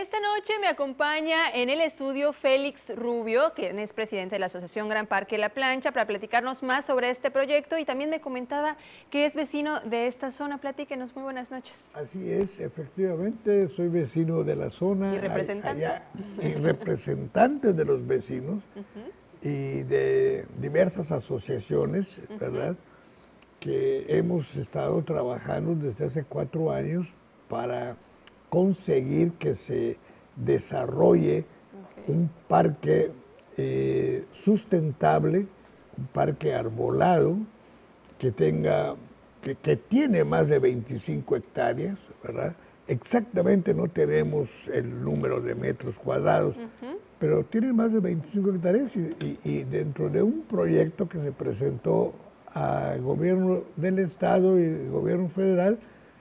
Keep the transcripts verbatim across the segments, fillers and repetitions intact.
Esta noche me acompaña en el estudio Félix Rubio, quien es presidente de la Asociación Gran Parque La Plancha, para platicarnos más sobre este proyecto, y también me comentaba que es vecino de esta zona. Platíquenos, muy buenas noches. Así es, efectivamente, soy vecino de la zona. ¿Y representante? Allá, y representante de los vecinos uh-huh. y de diversas asociaciones, uh-huh. ¿verdad?, que hemos estado trabajando desde hace cuatro años para conseguir que se desarrolle okay. un parque eh, sustentable, un parque arbolado, que tenga, que, que tiene más de veinticinco hectáreas, ¿verdad? Exactamente no tenemos el número de metros cuadrados, uh-huh. pero tiene más de veinticinco hectáreas y, y, y dentro de un proyecto que se presentó al gobierno del estado y el gobierno federal,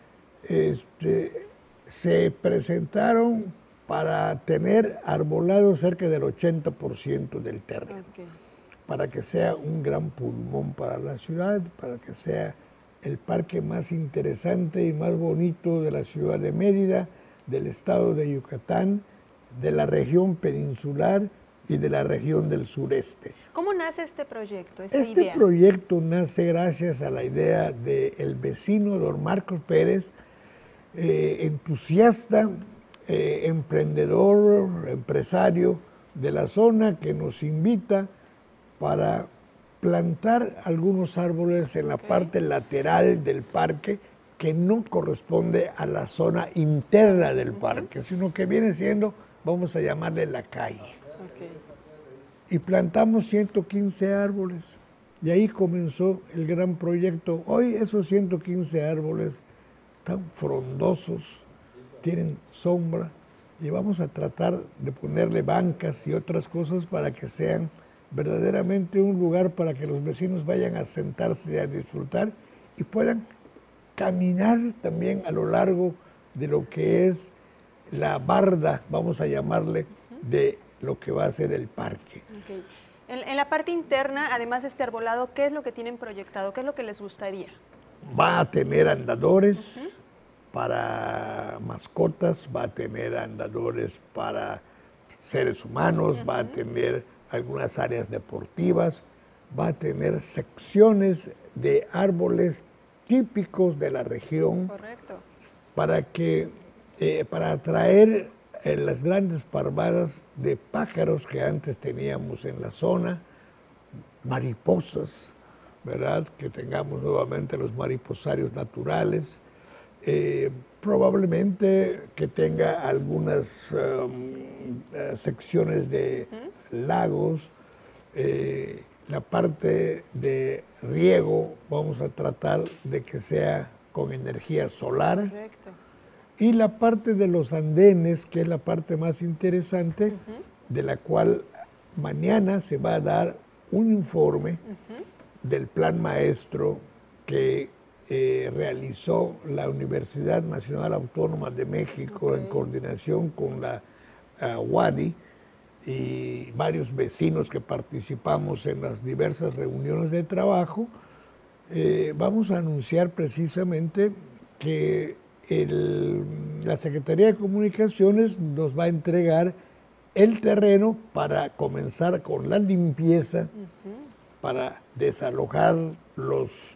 este, se presentaron para tener arbolado cerca del ochenta por ciento del terreno, okay. para que sea un gran pulmón para la ciudad, para que sea el parque más interesante y más bonito de la ciudad de Mérida, del estado de Yucatán, de la región peninsular y de la región del sureste. ¿Cómo nace este proyecto, esta este idea? proyecto nace gracias a la idea del vecino don Marcos Pérez, eh, entusiasta, eh, emprendedor, empresario de la zona, que nos invita para plantar algunos árboles en la okay. parte lateral del parque, que no corresponde a la zona interna del uh-huh. parque, sino que viene siendo, vamos a llamarle, la calle. Okay. Y plantamos ciento quince árboles, y ahí comenzó el gran proyecto. Hoy esos ciento quince árboles tan frondosos, tienen sombra, y vamos a tratar de ponerle bancas y otras cosas para que sean verdaderamente un lugar para que los vecinos vayan a sentarse y a disfrutar y puedan caminar también a lo largo de lo que es la barda, vamos a llamarle, de lo que va a ser el parque. Okay. En, en la parte interna, además de este arbolado, ¿qué es lo que tienen proyectado? ¿Qué es lo que les gustaría? Va a tener andadores uh-huh. para mascotas, va a tener andadores para seres humanos, uh-huh. va a tener algunas áreas deportivas, va a tener secciones de árboles típicos de la región. Correcto. Para que, eh, para atraer eh, las grandes parvadas de pájaros que antes teníamos en la zona, mariposas, ¿verdad?, que tengamos nuevamente los mariposarios naturales, eh, probablemente que tenga algunas um, uh, secciones de uh-huh. lagos, eh, la parte de riego vamos a tratar de que sea con energía solar. Correcto. Y la parte de los andenes, que es la parte más interesante, uh-huh. de la cual mañana se va a dar un informe uh-huh. del plan maestro que eh, realizó la Universidad Nacional Autónoma de México okay. en coordinación con la uh, U A D I y varios vecinos que participamos en las diversas reuniones de trabajo. Eh, vamos a anunciar precisamente que el, la Secretaría de Comunicaciones nos va a entregar el terreno para comenzar con la limpieza, uh-huh. para desalojar los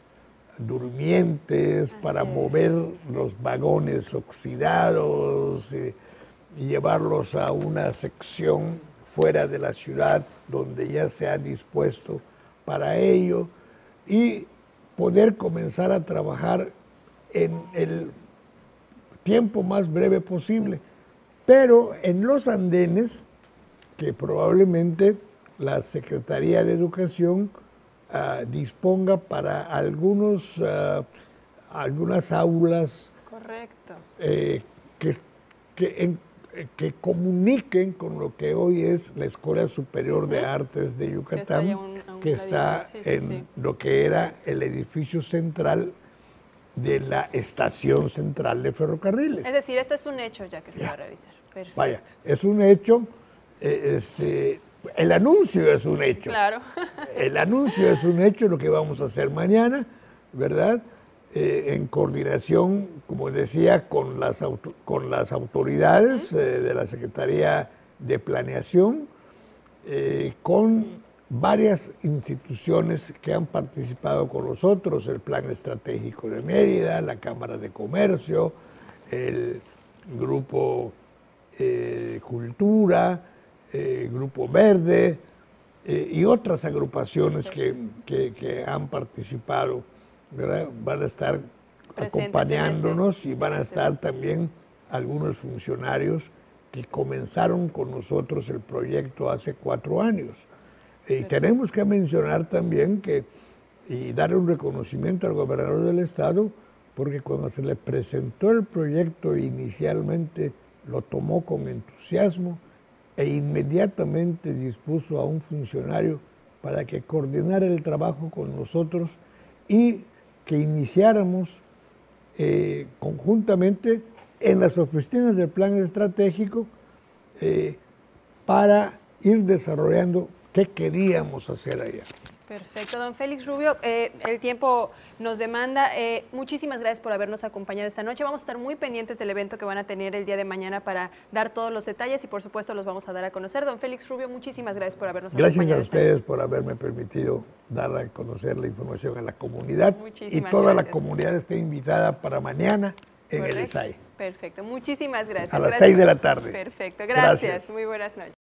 durmientes, Así para es. mover los vagones oxidados y, y llevarlos a una sección fuera de la ciudad donde ya se ha dispuesto para ello, y poder comenzar a trabajar en el tiempo más breve posible. Pero en los andenes, que probablemente la Secretaría de Educación uh, disponga para algunos, uh, algunas aulas Correcto. Eh, que, que, en, que comuniquen con lo que hoy es la Escuela Superior uh-huh. de Artes de Yucatán, que, un, un que está sí, sí, en sí. lo que era el edificio central de la Estación Central de Ferrocarriles. Es decir, esto es un hecho ya que se ya. va a realizar. Perfecto. Vaya, es un hecho, eh, este, el anuncio es un hecho. Claro. El anuncio es un hecho, lo que vamos a hacer mañana, ¿verdad? eh, en coordinación, como decía, con las, auto, con las autoridades eh, de la Secretaría de Planeación, eh, con varias instituciones que han participado con nosotros, el Plan Estratégico de Mérida, la Cámara de Comercio, el Grupo eh, Cultura, eh, Grupo Verde eh, y otras agrupaciones que, que, que han participado, ¿verdad? Van a estar acompañándonos este. y van a estar también algunos funcionarios que comenzaron con nosotros el proyecto hace cuatro años. Y tenemos que mencionar también que, y dar un reconocimiento al gobernador del estado, porque cuando se le presentó el proyecto inicialmente lo tomó con entusiasmo e inmediatamente dispuso a un funcionario para que coordinara el trabajo con nosotros y que iniciáramos eh, conjuntamente en las oficinas del plan estratégico eh, para ir desarrollando qué queríamos hacer allá. Perfecto, don Félix Rubio, eh, el tiempo nos demanda. Eh, muchísimas gracias por habernos acompañado esta noche. Vamos a estar muy pendientes del evento que van a tener el día de mañana para dar todos los detalles y por supuesto los vamos a dar a conocer. Don Félix Rubio, muchísimas gracias por habernos gracias acompañado. Gracias a ustedes por haberme permitido dar a conocer la información a la comunidad. Muchísimas y toda gracias. la comunidad está invitada para mañana en Correcto. el E S A I. Perfecto, muchísimas gracias. A las gracias. seis de la tarde. Perfecto, gracias. gracias. Muy buenas noches.